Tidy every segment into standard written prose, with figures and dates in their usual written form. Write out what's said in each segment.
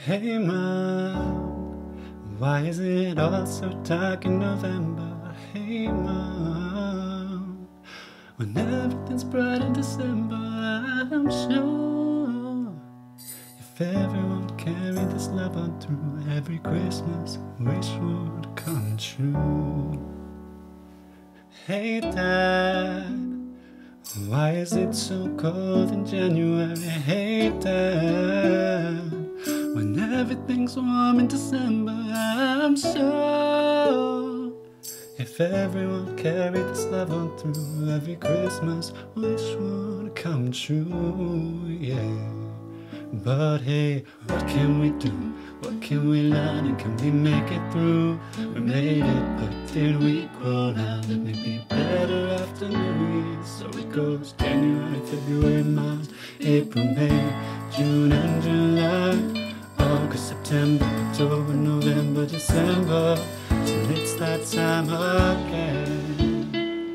Hey mom, why is it all so dark in November? Hey mom, when everything's bright in December, I'm sure if everyone carried this love on through, every Christmas wish would come true. Hey dad, why is it so cold in January? Hey dad, when everything's warm in December, I'm sure if everyone carried this love on through, every Christmas wish would come true, yeah. But hey, what can we do? What can we learn and can we make it through? We made it, but did we grow now? Let me be better after New Year. So it goes January, February, March, April, May, June and July, August, September, October, November, December, till it's that time again.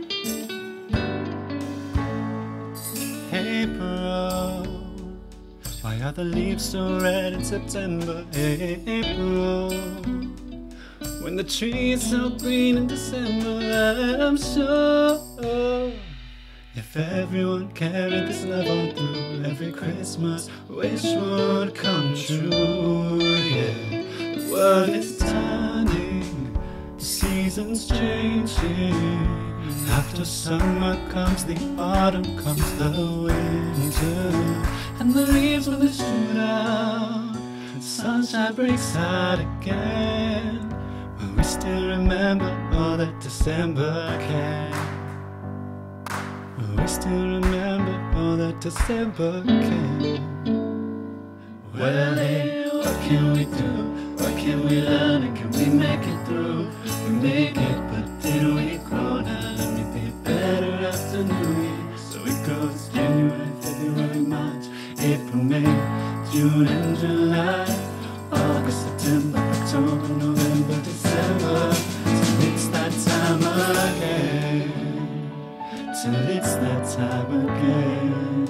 Hey bro, why are the leaves so red in September? April, when the tree is so green in December, I'm sure if everyone carried this love on through, every Christmas wish would come true, yeah. The world is turning, the seasons changing. After summer comes the autumn, comes the winter, and the leaves will shoot out, and sunshine breaks out again. Will we still remember all that December can? Will we still remember all that December can? Well, hey, what can we do? What can we learn and can we make it through? We make it, but did we grow now? Let me be better after New Year. So it goes January, February, March, April, May, June and July, August, September, October, November, December, till it's that time again. Till it's that time again.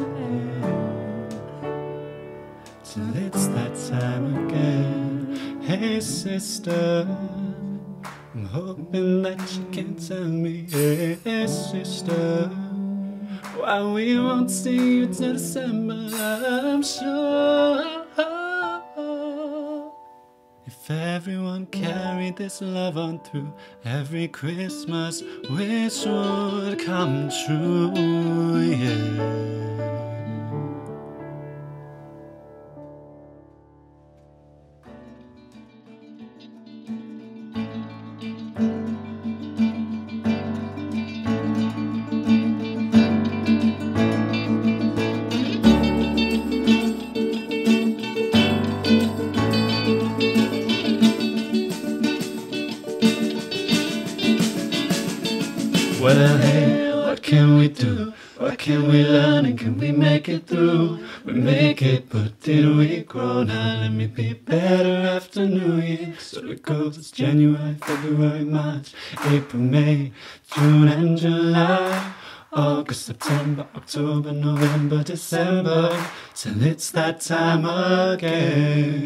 Till it's that time again. Hey sister, I'm hoping that you can tell me, hey sister, why we won't see you till December. I'm sure if everyone carried this love on through, every Christmas wish would come true, yeah. Well, hey, what can we do? What can we learn and can we make it through? We make it, but did we grow now? Let me be better after New Year. So it goes January, February, March, April, May, June and July, August, September, October, November, December, till it's that time again.